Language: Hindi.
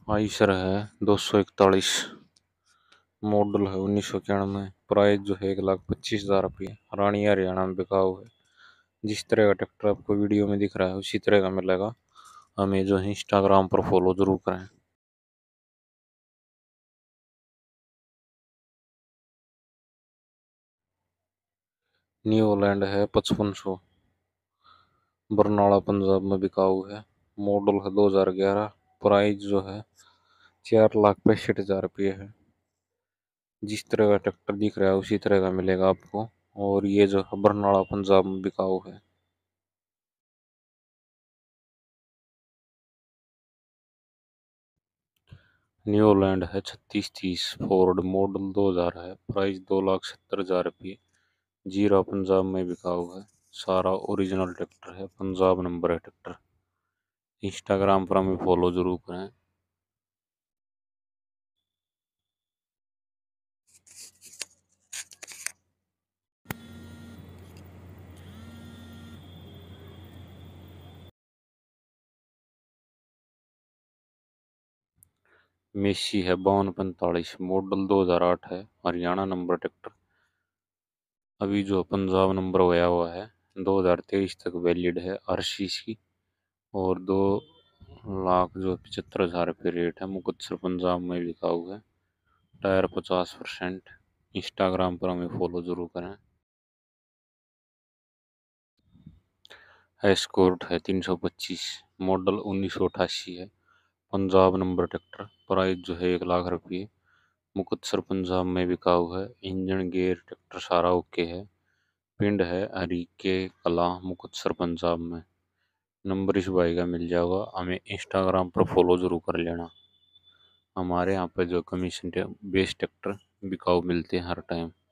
आइसर है 241, मॉडल है 1991। प्राइस जो है 1,25,000 रुपये। रानी हरियाणा में बिकाऊ है। जिस तरह का ट्रैक्टर आपको वीडियो में दिख रहा है उसी तरह का मिलेगा। हमें जो है इंस्टाग्राम पर फॉलो जरूर करें। न्यूलैंड है 5500, बरनाला पंजाब में बिकाऊ है। मॉडल है 2011। प्राइस जो है 4,65,000 रुपये है। जिस तरह का ट्रैक्टर दिख रहा है उसी तरह का मिलेगा आपको। और ये जो है बरनाला पंजाब में बिकाऊ है। न्यूलैंड है 3630, फोर्ड, मॉडल 2000 है। प्राइस 2,70,000 रुपये। जीरा पंजाब में बिकाऊ है। सारा ओरिजिनल ट्रैक्टर है, पंजाब नंबर है ट्रैक्टर। इंस्टाग्राम पर हमें फॉलो जरूर करें। मेसी है 5245, मॉडल 2008 है। Haryana number tractor. अभी जो पंजाब नंबर होया हुआ है। 2023 तक वैलिड है आरसीसी। और 2,75,000 रुपये रेट है। मुकत्सर पंजाब में बिकाऊ है। टायर 50%। इंस्टाग्राम पर हमें फॉलो जरूर करें। एस्कॉर्ट है 325, मॉडल 1988 है। Punjab number tractor. प्राइस जो है 1,00,000 रुपये। मुकत्सर पंजाब में बिकाऊ है। इंजन गेयर ट्रैक्टर सारा ओके है। पिंड है हरीके कला, मुकत्सर पंजाब में। नंबर इस भाई का मिल जाएगा। हमें इंस्टाग्राम पर फॉलो जरूर कर लेना। हमारे यहाँ पे जो कमीशन बेस्ड ट्रैक्टर बिकाऊ मिलते हैं हर टाइम।